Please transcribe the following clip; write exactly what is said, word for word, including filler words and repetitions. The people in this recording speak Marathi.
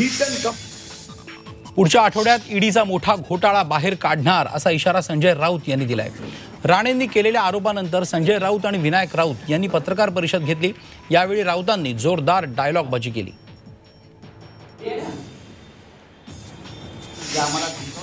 पुढच्या आठवड्यात ईडीचा मोठा घोटाळा बाहेर काढणार असा इशारा संजय राऊत यांनी दिलाय। राणेंनी केलेल्या आरोपानंतर संजय राऊत आणि विनायक राऊत यांनी पत्रकार परिषद घेतली। यावेळी राऊतांनी जोरदार डायलॉगबाजी केली।